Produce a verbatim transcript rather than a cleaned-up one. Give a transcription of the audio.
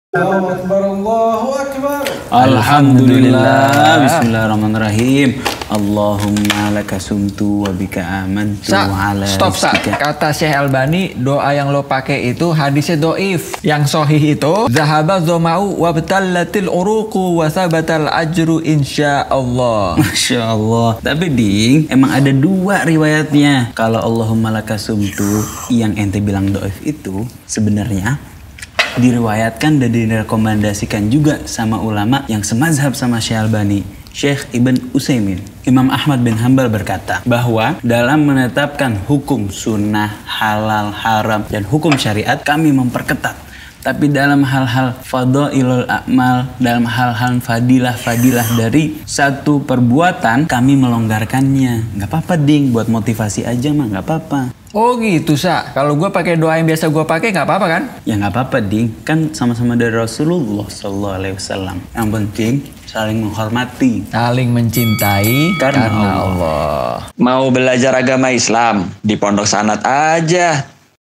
Allahu Akbar, Allahu Akbar. Alhamdulillah. Bismillahirrahmanirrahim. Allahumma laka sumtu wa bika amantu ala Stop, Sa. Kata Syekh Albani, doa yang lo pakai itu hadisnya doif. Yang sahih itu zahaba dzama'u wa batallatil uruqu wa sabatal ajru insyaallah. Masya Allah. Tapi ding, emang ada dua riwayatnya. Kalau Allahumma laka sumtu yang ente bilang doif itu sebenarnya diriwayatkan dan direkomendasikan juga sama ulama yang semazhab sama Syekh Albani, Syekh Ibn Utsaimin. Imam Ahmad bin Hanbal berkata bahwa dalam menetapkan hukum sunnah, halal, haram, dan hukum syariat kami memperketat. Tapi dalam hal-hal fadhailul a'mal, dalam hal-hal fadilah-fadilah dari satu perbuatan, kami melonggarkannya. Nggak apa-apa ding, buat motivasi aja mah nggak apa-apa. Oh gitu, Sa. Kalau gue pakai doa yang biasa gue pakai nggak apa-apa kan? Ya nggak apa-apa ding, kan sama-sama dari Rasulullah Sallallahu Alaihi Wasallam. Yang penting saling menghormati, saling mencintai karena, karena Allah. Allah. Mau belajar agama Islam di Pondok Sanad aja.